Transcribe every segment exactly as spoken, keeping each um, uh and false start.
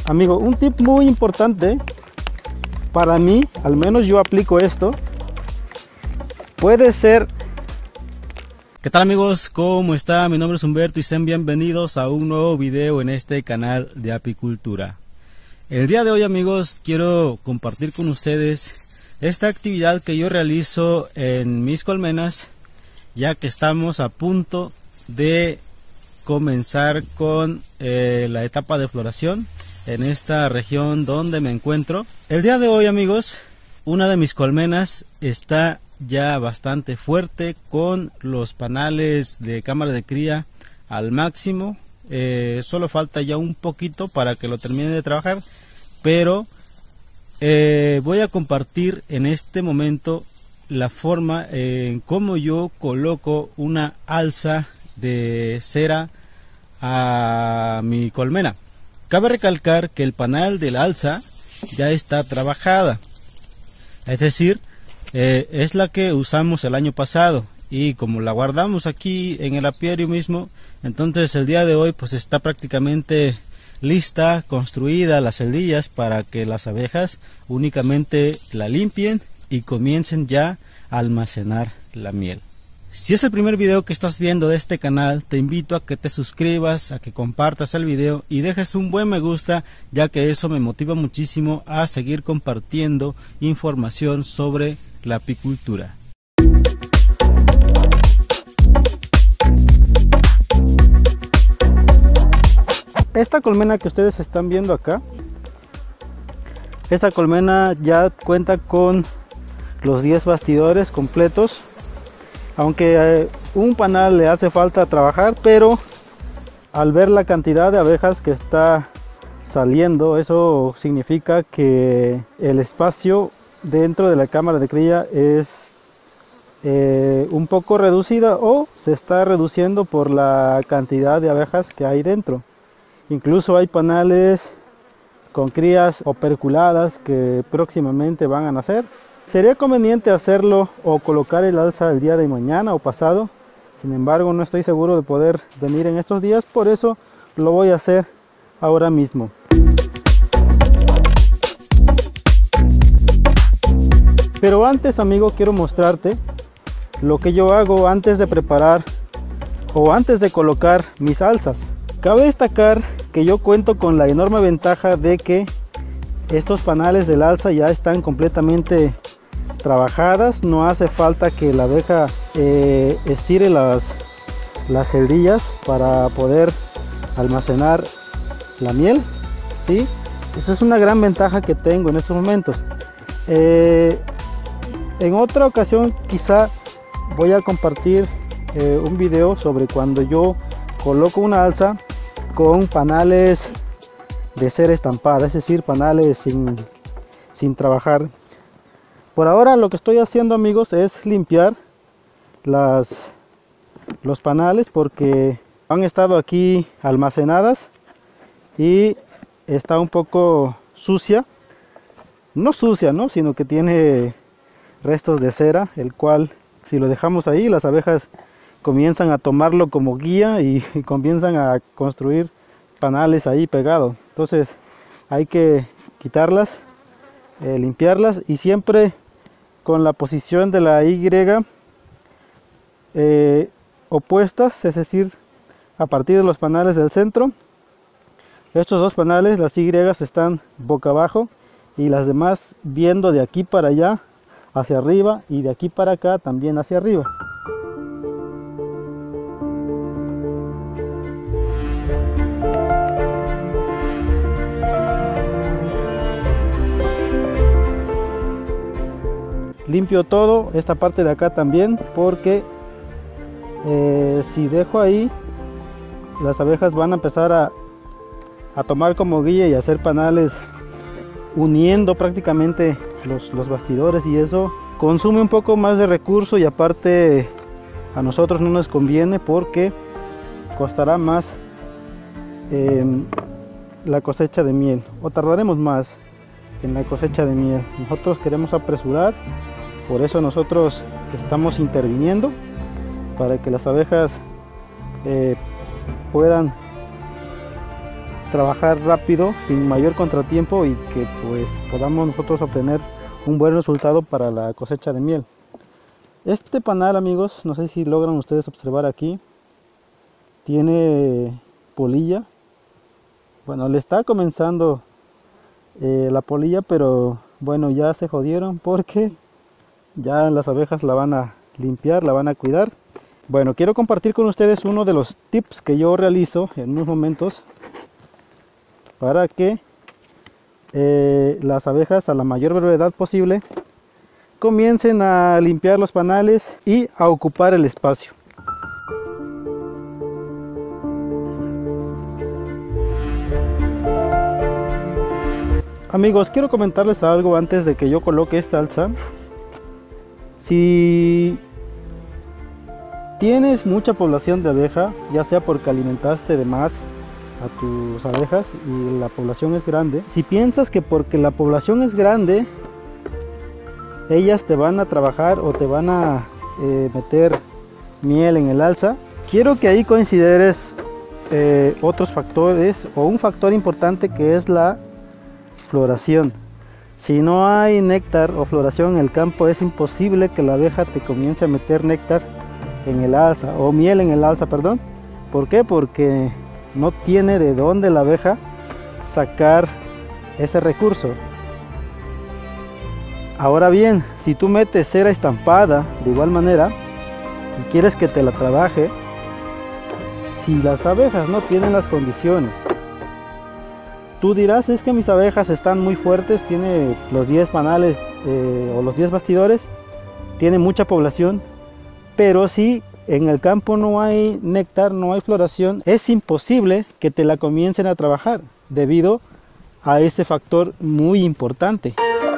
Amigo, un tip muy importante para mí, al menos yo aplico esto, puede ser... ¿Qué tal amigos? ¿Cómo está? Mi nombre es Humberto y sean bienvenidos a un nuevo video en este canal de apicultura. El día de hoy amigos quiero compartir con ustedes esta actividad que yo realizo en mis colmenas, ya que estamos a punto de comenzar con eh, la etapa de floración en esta región donde me encuentro. El día de hoy amigos, una de mis colmenas está ya bastante fuerte con los panales de cámara de cría al máximo. Eh, solo falta ya un poquito para que lo termine de trabajar, pero eh, voy a compartir en este momento la forma en cómo yo coloco una alza de cera a mi colmena. Cabe recalcar que el panal de la alza ya está trabajada, es decir, eh, es la que usamos el año pasado, y como la guardamos aquí en el apiario mismo, entonces el día de hoy pues está prácticamente lista, construida las celdillas para que las abejas únicamente la limpien y comiencen ya a almacenar la miel. Si es el primer video que estás viendo de este canal, te invito a que te suscribas, a que compartas el video y dejes un buen me gusta, ya que eso me motiva muchísimo a seguir compartiendo información sobre la apicultura. Esta colmena que ustedes están viendo acá, esta colmena ya cuenta con los diez bastidores completos. Aunque eh, un panal le hace falta trabajar, pero al ver la cantidad de abejas que está saliendo, eso significa que el espacio dentro de la cámara de cría es eh, un poco reducida, o se está reduciendo por la cantidad de abejas que hay dentro. Incluso hay panales con crías operculadas que próximamente van a nacer. Sería conveniente hacerlo o colocar el alza el día de mañana o pasado. Sin embargo, no estoy seguro de poder venir en estos días, por eso lo voy a hacer ahora mismo. Pero antes, amigo, quiero mostrarte lo que yo hago antes de preparar o antes de colocar mis alzas. Cabe destacar que yo cuento con la enorme ventaja de que estos panales del alza ya están completamente trabajadas, no hace falta que la abeja eh, estire las, las celdillas para poder almacenar la miel, ¿sí? Esa es una gran ventaja que tengo en estos momentos. Eh, en otra ocasión quizá voy a compartir eh, un video sobre cuando yo coloco una alza con panales de cera estampada, es decir, panales sin, sin trabajar. Por ahora lo que estoy haciendo, amigos, es limpiar las, los panales, porque han estado aquí almacenadas y está un poco sucia. No sucia, ¿no? Sino que tiene restos de cera, el cual si lo dejamos ahí, las abejas comienzan a tomarlo como guía y, y comienzan a construir panales ahí pegados. Entonces hay que quitarlas, eh, limpiarlas, y siempre con la posición de la Y eh, opuestas, es decir, a partir de los panales del centro. Estos dos panales, las Y, están boca abajo y las demás viendo de aquí para allá hacia arriba, y de aquí para acá también hacia arriba. Limpio todo, esta parte de acá también, porque eh, si dejo ahí, las abejas van a empezar a, a tomar como guía y hacer panales uniendo prácticamente los, los bastidores, y eso consume un poco más de recurso, y aparte a nosotros no nos conviene porque costará más eh, la cosecha de miel, o tardaremos más en la cosecha de miel. Nosotros queremos apresurar, por eso nosotros estamos interviniendo para que las abejas eh, puedan trabajar rápido sin mayor contratiempo y que pues podamos nosotros obtener un buen resultado para la cosecha de miel. Este panal, amigos, no sé si logran ustedes observar aquí, tiene polilla. Bueno, le está comenzando eh, la polilla, pero bueno, ya se jodieron porque ya las abejas la van a limpiar, la van a cuidar. Bueno, quiero compartir con ustedes uno de los tips que yo realizo en unos momentos para que eh, las abejas a la mayor brevedad posible comiencen a limpiar los panales y a ocupar el espacio. Amigos, quiero comentarles algo antes de que yo coloque esta alza. Si tienes mucha población de abeja, ya sea porque alimentaste de más a tus abejas y la población es grande, si piensas que porque la población es grande ellas te van a trabajar o te van a eh, meter miel en el alza, quiero que ahí consideres eh, otros factores o un factor importante que es la floración. Si no hay néctar o floración en el campo, es imposible que la abeja te comience a meter néctar en el alza o miel en el alza, perdón. ¿Por qué? Porque no tiene de dónde la abeja sacar ese recurso. Ahora bien, si tú metes cera estampada de igual manera y quieres que te la trabaje, si las abejas no tienen las condiciones, tú dirás, es que mis abejas están muy fuertes, tiene los diez panales eh, o los diez bastidores, tiene mucha población, pero si en el campo no hay néctar, no hay floración, es imposible que te la comiencen a trabajar debido a ese factor muy importante.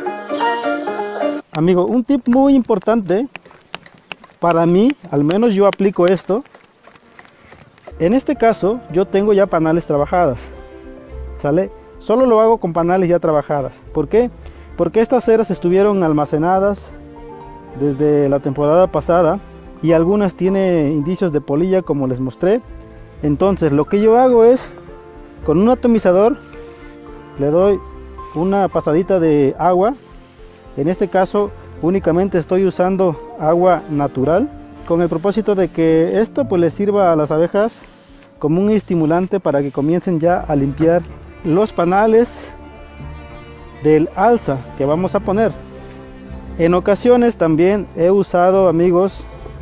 Amigo, un tip muy importante para mí, al menos yo aplico esto. En este caso yo tengo ya panales trabajadas, ¿sale? Solo lo hago con panales ya trabajadas. ¿Por qué? Porque estas ceras estuvieron almacenadas desde la temporada pasada y algunas tienen indicios de polilla, como les mostré. Entonces lo que yo hago es, con un atomizador le doy una pasadita de agua. En este caso únicamente estoy usando agua natural, con el propósito de que esto pues les sirva a las abejas como un estimulante para que comiencen ya a limpiar los panales del alza que vamos a poner. En ocasiones también he usado, amigos,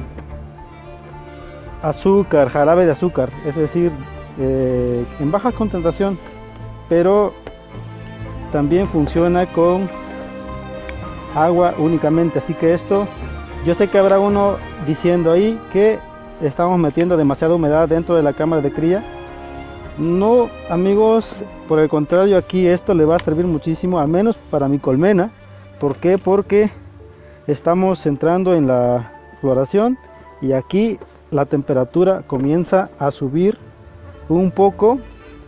azúcar, jarabe de azúcar, es decir, eh, en baja concentración, pero también funciona con agua únicamente. Así que esto, yo sé que habrá uno diciendo ahí que estamos metiendo demasiada humedad dentro de la cámara de cría. No, amigos, por el contrario, aquí esto le va a servir muchísimo, al menos para mi colmena. ¿Por qué? Porque estamos entrando en la floración y aquí la temperatura comienza a subir un poco,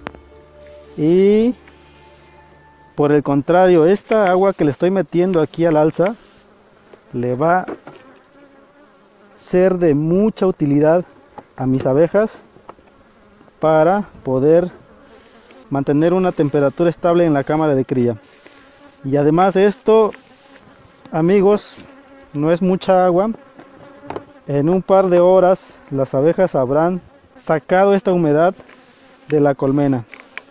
y por el contrario, esta agua que le estoy metiendo aquí al alza le va a ser de mucha utilidad a mis abejas para poder mantener una temperatura estable en la cámara de cría. Y además esto, amigos, no es mucha agua. En un par de horas las abejas habrán sacado esta humedad de la colmena.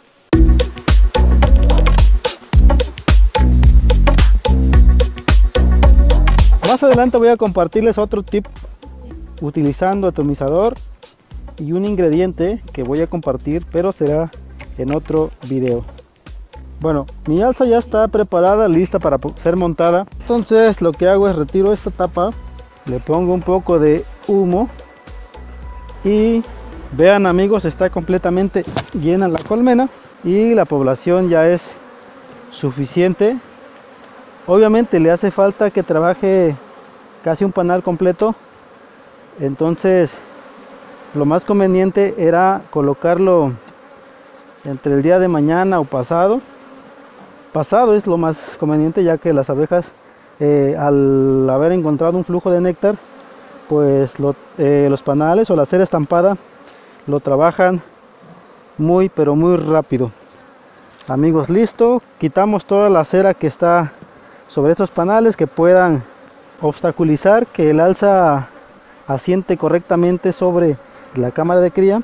Más adelante voy a compartirles otro tip utilizando atomizador y un ingrediente que voy a compartir, pero será en otro video. Bueno, mi alza ya está preparada, lista para ser montada. Entonces lo que hago es retiro esta tapa, le pongo un poco de humo y vean, amigos, está completamente llena la colmena y la población ya es suficiente. Obviamente le hace falta que trabaje casi un panal completo, entonces lo más conveniente era colocarlo entre el día de mañana o pasado. Pasado es lo más conveniente, ya que las abejas eh, al haber encontrado un flujo de néctar, pues lo, eh, los panales o la cera estampada lo trabajan muy pero muy rápido. Amigos, listo, quitamos toda la cera que está sobre estos panales que puedan obstaculizar que el alza asiente correctamente sobre la cámara de cría.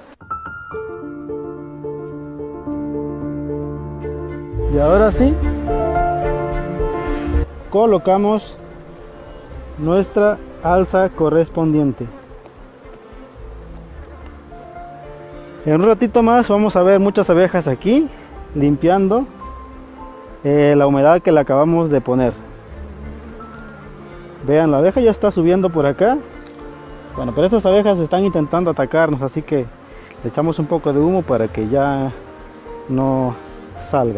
Y ahora sí, colocamos nuestra alza correspondiente. En un ratito más vamos a ver muchas abejas aquí limpiando eh, la humedad que le acabamos de poner. Vean, la abeja ya está subiendo por acá. Bueno, pero estas abejas están intentando atacarnos, así que le echamos un poco de humo para que ya no salga.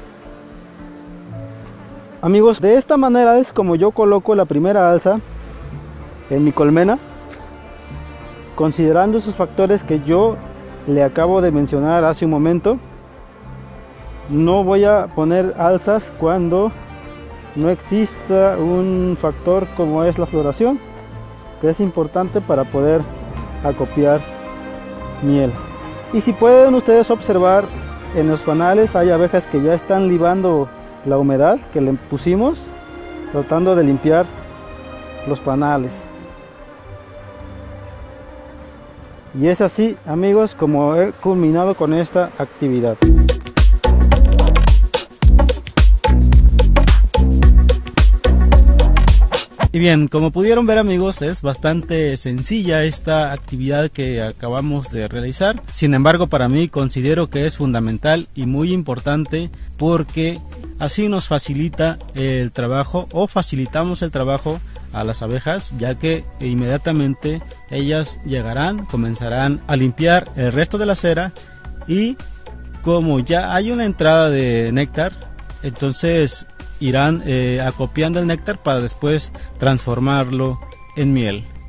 Amigos, de esta manera es como yo coloco la primera alza en mi colmena, considerando esos factores que yo le acabo de mencionar hace un momento. No voy a poner alzas cuando no exista un factor como es la floración, que es importante para poder acopiar miel. Y si pueden ustedes observar, en los panales hay abejas que ya están libando la humedad que le pusimos, tratando de limpiar los panales. Y es así, amigos, como he culminado con esta actividad. Y bien, como pudieron ver, amigos, es bastante sencilla esta actividad que acabamos de realizar. Sin embargo, para mí considero que es fundamental y muy importante, porque así nos facilita el trabajo, o facilitamos el trabajo a las abejas, ya que inmediatamente ellas llegarán, comenzarán a limpiar el resto de la cera, y como ya hay una entrada de néctar, entonces irán eh, acopiando el néctar para después transformarlo en miel.